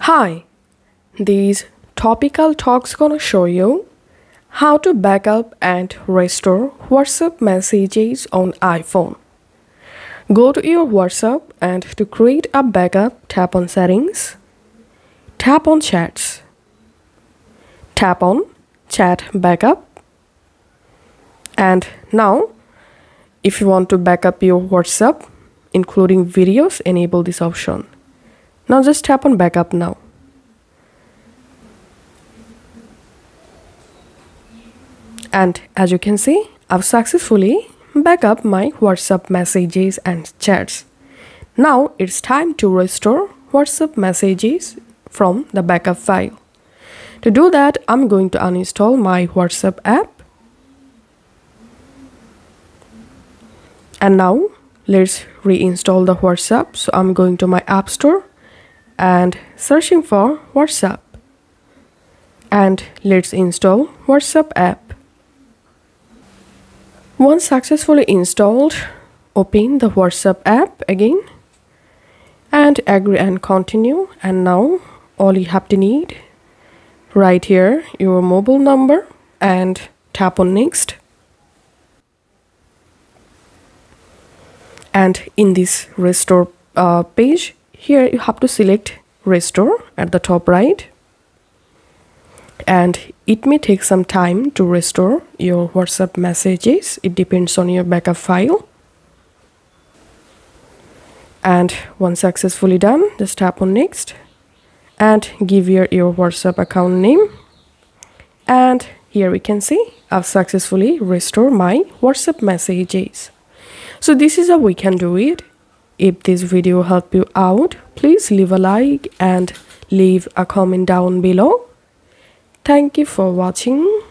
Hi, these topical talks gonna show you how to backup and restore WhatsApp messages on iPhone. Go to your WhatsApp and to create a backup, tap on Settings, tap on Chats, tap on Chat Backup, and now if you want to backup your WhatsApp including videos, enable this option. Now just tap on Backup now. And as you can see, I've successfully backup my WhatsApp messages and chats. Now it's time to restore WhatsApp messages from the backup file. To do that, I'm going to uninstall my WhatsApp app. And now let's reinstall the WhatsApp. So I'm going to my App Store and searching for WhatsApp. And let's install WhatsApp app. Once successfully installed, open the WhatsApp app again and agree and continue. And now all you have to need right here your mobile number and tap on next. And in this restore page, here you have to select restore at the top right. And it may take some time to restore your WhatsApp messages. It depends on your backup file. And once successfully done, just tap on next and give your WhatsApp account name. And here we can see I've successfully restored my WhatsApp messages. So this is how we can do it. If this video helped you out, please leave a like and leave a comment down below. Thank you for watching.